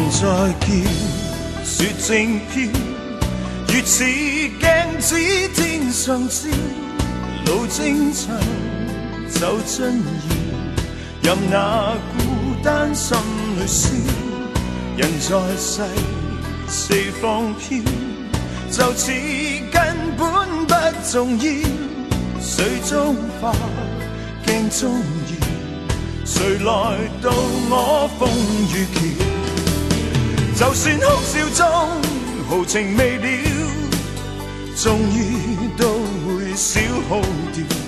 再叫，雪正飘，月似镜子天上照，路正长，走真遥，任那孤单心里烧。人在世，四方飘，就似根本不重要。水中花，镜中摇，谁来渡我风雨桥？就算哭笑中豪情未了，终于都会消耗掉。